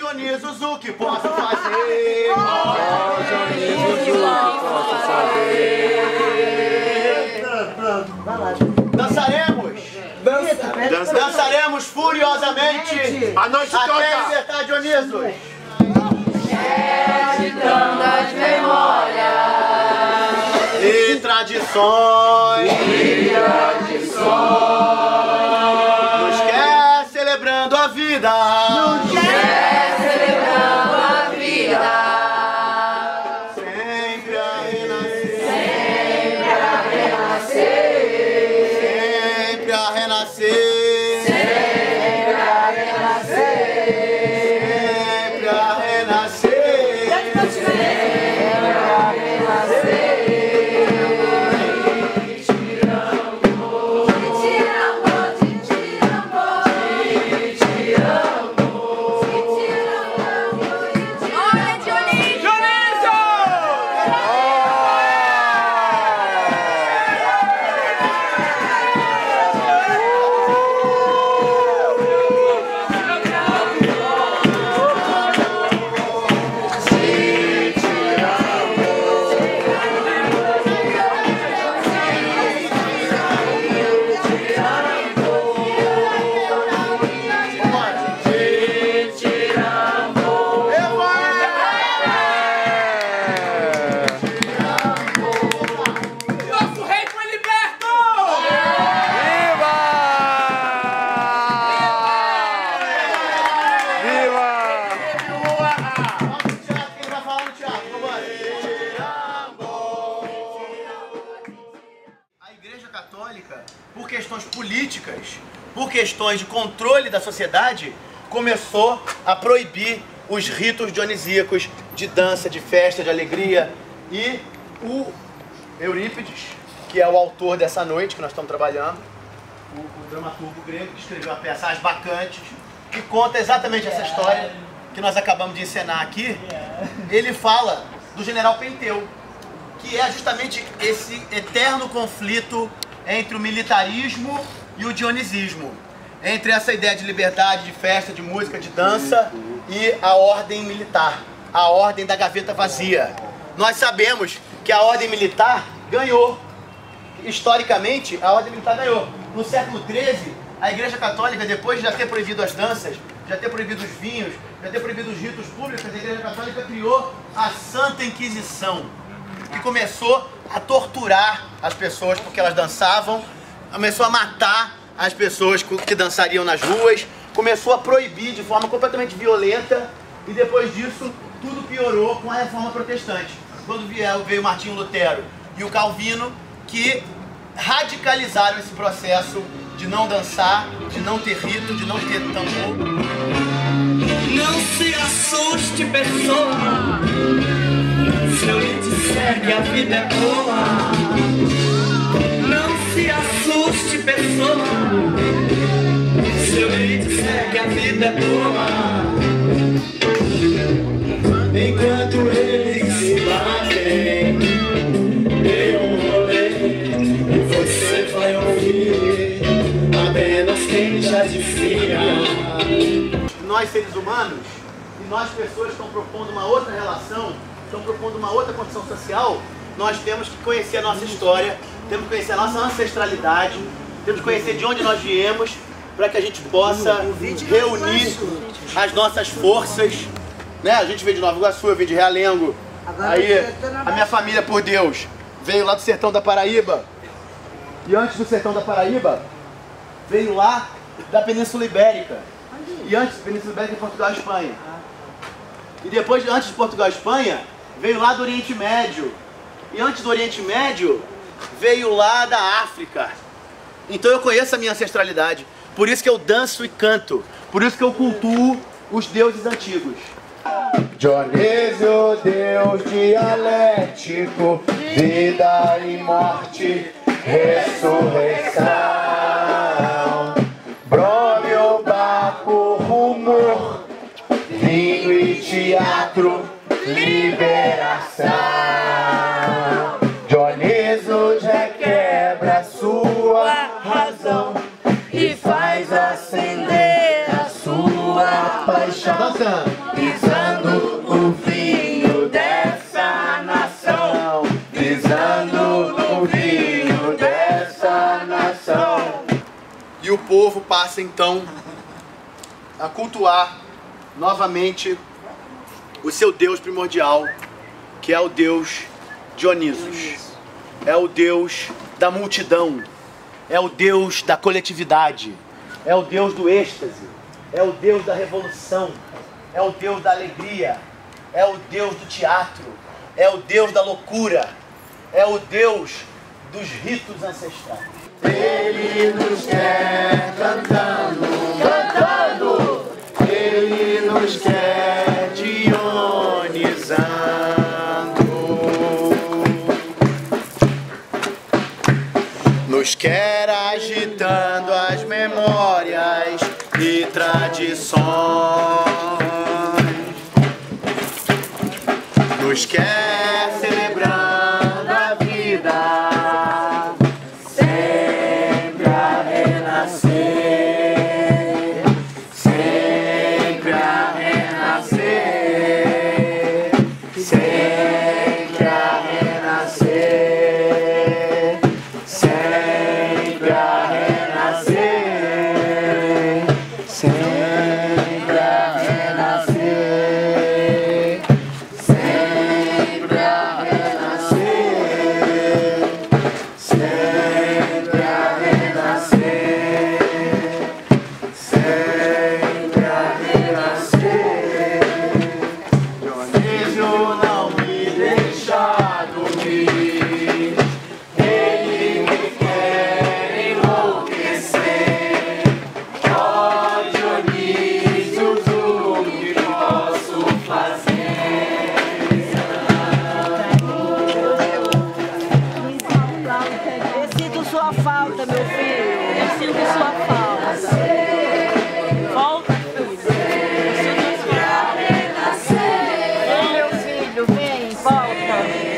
Dionisos, o que posso fazer? Ó Dionisos, o que posso fazer? Dançaremos! Dançaremos furiosamente A noite até toda! libertar Dionisos! Agitando as memórias E tradições! Nos quer celebrando a vida! celebrando a vida. Sempre a renascer! Sempre a renascer. Sempre a renascer! Sempre a renascer. Sempre a renascer! A Igreja Católica, por questões políticas, por questões de controle da sociedade, começou a proibir os ritos dionisíacos de dança, de festa, de alegria. E o Eurípides, que é o autor dessa noite que nós estamos trabalhando, o dramaturgo grego que escreveu a peça As Bacantes, que conta exatamente essa história que nós acabamos de encenar aqui. Ele fala do general Penteu, que é justamente esse eterno conflito entre o militarismo e o dionisismo, entre essa ideia de liberdade, de festa, de música, de dança e a ordem militar, a ordem da gaveta vazia. Nós sabemos que a ordem militar ganhou. Historicamente, a ordem militar ganhou. No século XIII, a Igreja Católica, depois de já ter proibido as danças, já ter proibido os vinhos, já ter proibido os ritos públicos, a Igreja Católica criou a Santa Inquisição, que começou a torturar as pessoas porque elas dançavam, começou a matar as pessoas que dançariam nas ruas, começou a proibir de forma completamente violenta, e depois disso tudo piorou com a Reforma Protestante, quando veio Martinho Lutero e o Calvino, que radicalizaram esse processo de não dançar, de não ter rito, de não ter tambor. Não se assuste, pessoa, se eu lhe disser que a vida é boa. Não se assuste, pessoa, se eu lhe disser que a vida é boa. Enquanto eles se batem, dê um rolê e você vai ouvir apenas quem já dizia. Nós, seres humanos, e nós, pessoas que estão propondo uma outra relação, estão propondo uma outra condição social, nós temos que conhecer a nossa história, temos que conhecer a nossa ancestralidade, temos que conhecer de onde nós viemos, para que a gente possa reunir as nossas forças, né? A gente veio de Nova Iguaçu, eu vim de Realengo, aí a minha família, por Deus, veio lá do sertão da Paraíba, e antes do sertão da Paraíba, veio lá da Península Ibérica. E antes, Península Ibérica é Portugal e Espanha. E depois, antes de Portugal e Espanha, veio lá do Oriente Médio. E antes do Oriente Médio, veio lá da África. Então eu conheço a minha ancestralidade. Por isso que eu danço e canto. Por isso que eu cultuo os deuses antigos. Dionísio, Deus dialético, vida e morte, ressurreição. Brômio, Baco, rumor, vinho e teatro, liberação. Dionísio já quebra sua razão e faz acender a sua paixão. paixão. Dançando. Pisando no vinho dessa nação, pisando no vinho dessa nação. E o povo passa então a cultuar novamente o seu Deus primordial, que é o Deus Dionisos. É o Deus da multidão, é o Deus da coletividade, é o Deus do êxtase, é o Deus da revolução, é o Deus da alegria, é o Deus do teatro, é o Deus da loucura, é o Deus dos ritos ancestrais. Ele nos quer cantando, cantando, Ele nos quer dionizando, nos quer agitando as memórias e tradições, nos quer celebrando a vida, sempre a renascer, sempre a renascer, sempre a renascer, sempre a renascer, sempre a renascer, sempre a renascer, sempre a renascer, sempre a renascer. Dionísio não me deixa dormir, ele me quer enlouquecer. Ó Dionísio, o que posso fazer? Eu sinto sua falta, meu filho. Eu sinto sua falta. Volta, filho. Eu sinto sua falta. Vem, meu filho, vem, volta.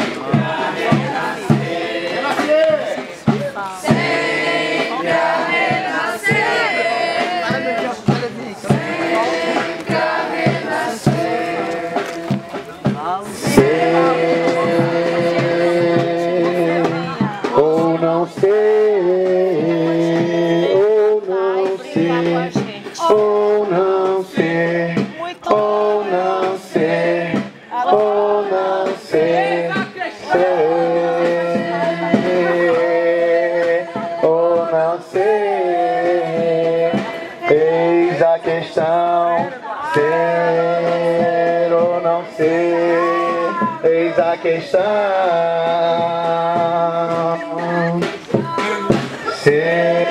Ou não ser, ou não ser, ou não ser, ou não ser, ou não ser, ou não ser, eis a questão, ser ou não ser, eis a questão. Ser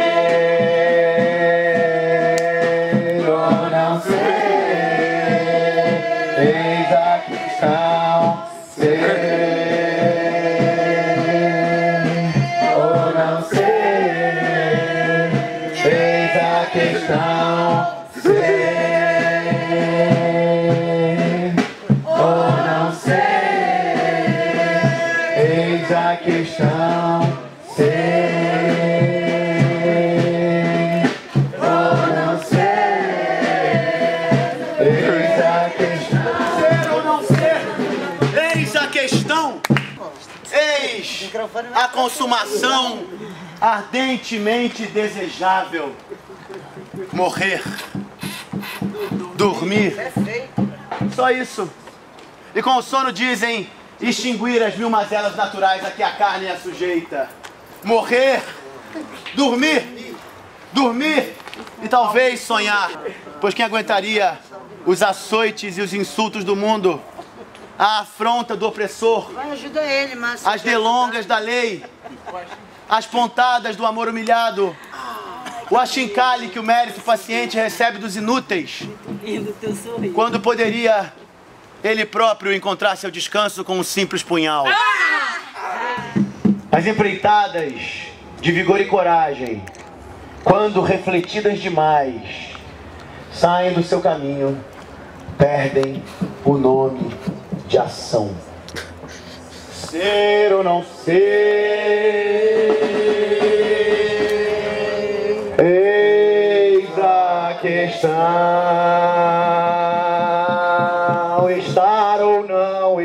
ou não ser, eis a questão. Ser ou não ser, eis a questão. Ser ou não ser, eis a questão. Eis a consumação ardentemente desejável. Morrer, dormir, só isso. E com o sono dizem extinguir as mil mazelas naturais a que a carne é sujeita. Morrer, dormir, dormir e talvez sonhar, pois quem aguentaria os açoites e os insultos do mundo, a afronta do opressor, Ajuda ele, Márcio. as delongas da lei, as pontadas do amor humilhado, o achincalhe que o mérito paciente recebe dos inúteis, quando poderia ele próprio encontrar seu descanso com um simples punhal. As empreitadas de vigor e coragem, quando refletidas demais, saem do seu caminho, perdem o nome de ação. Ser ou não ser, eis a questão. ao estar ou não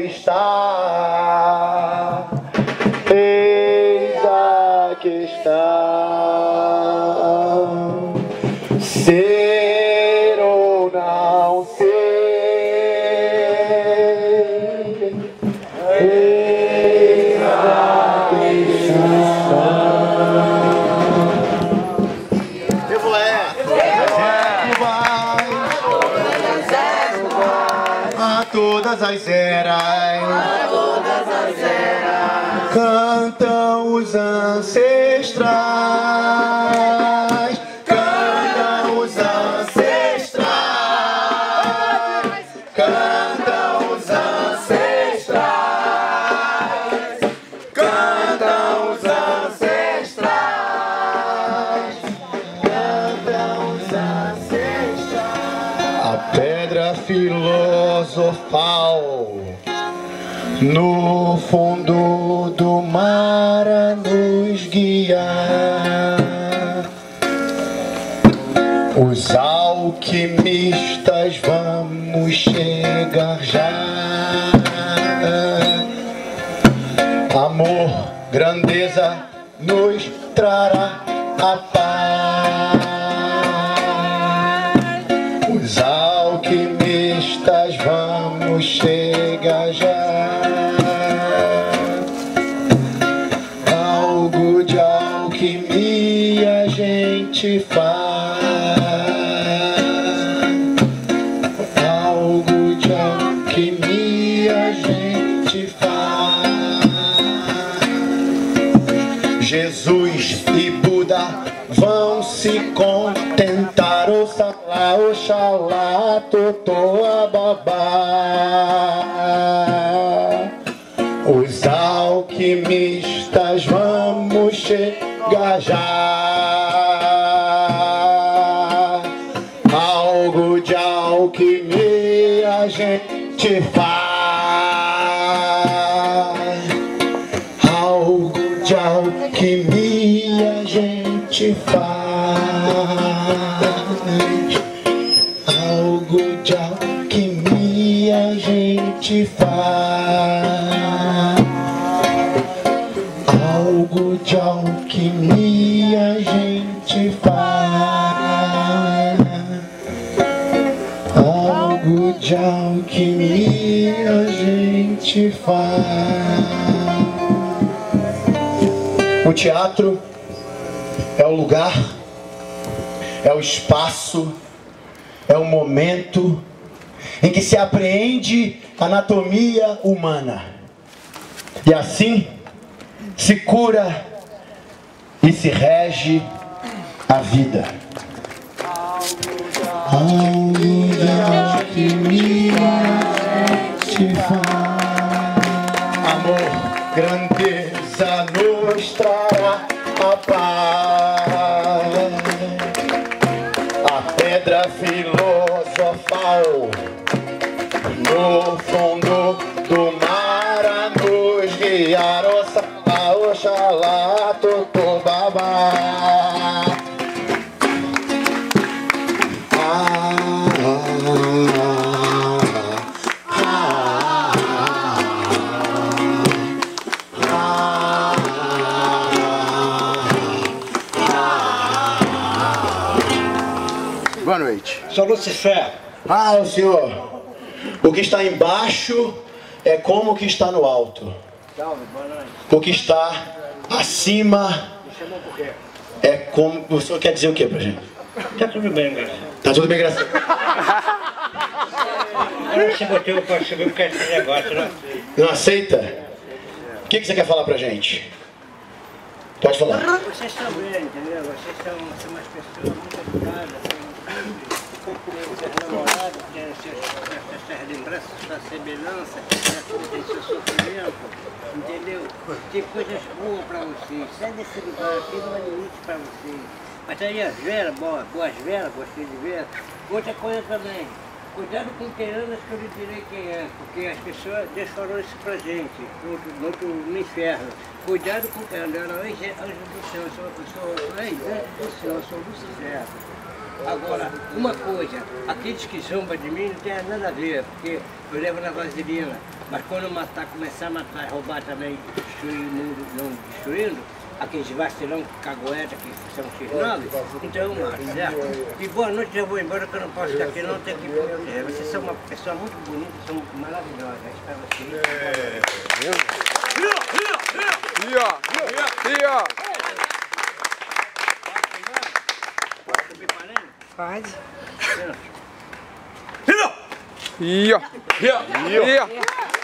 estar, eis a questão. Ser ou não ser, eis a questão. A todas as eras, cantam os ancestrais, cantam os ancestrais, cantam os ancestrais, cantam os ancestrais, cantam os ancestrais. A pedra filosofal no fundo do mar a nos guiar. Os alquimistas vamos chegar já. Amor, grandeza nos trará a paz. Os alquimistas vamos chegar já. Algo de alquimia a gente faz. Algo de alquimia a gente faz. Jesus e Buda vão se contentar. Oxalá, oxalá, totoa, babá. Os alquimistas vamos chegar já. Algo de alquimia a gente faz. Algo de alquimia a gente faz. Algo de alquimia a gente faz. Algo de alquimia a gente faz. Algo de alquimia a gente faz. O teatro é o lugar, é o espaço, é o momento em que se apreende a anatomia humana. E assim se cura e se rege a vida. Algo de alquimia a gente faz. Amor, grandeza nos trará a paz. A pedra filosofal no fundo do mar a nos guiar. Oxalá, oxalá, totobabá. Boa noite. Sou Lucifer. Ah, o senhor. O que está embaixo é como o que está no alto. O que está acima é como... O senhor quer dizer o que pra gente? Tá tudo bem, galera. Tá tudo bem, graças a Deus. Olha esse motivo para subir porque esse negócio, né? Não aceita? O que você quer falar pra gente? Pode falar. Vocês estão bem, entendeu? Vocês são umas pessoas muito educadas, são namorados, têm essas lembranças, sua semelhança, tem seu sofrimento, entendeu? Tem coisas boas pra vocês. Sai desse lugar aqui, não há limite pra vocês. Mas aí as veras, boas veras, gostei de ver. Outra coisa também, cuidado com quem anda, que eu lhe direi quem é, porque as pessoas, Deus falou isso pra gente, no inferno. Cuidado com quem anda, anjo do céu, eu sou anjo do céu, eu sou Lucifer. Agora, uma coisa, aqueles que zombam de mim não tem nada a ver, porque eu levo na vaselina. Mas quando começar a matar, roubar também, destruir o mundo, não destruindo, aqueles vacilão, cagoeta, que são X9, então eu mato, certo? E boa noite, eu vou embora, que eu não posso ficar aqui, não tenho que ir pro meu terreno. Vocês são uma pessoa muito bonita, são maravilhosas. Espero vocês. Pode subir parando? Pode. Não. Ia!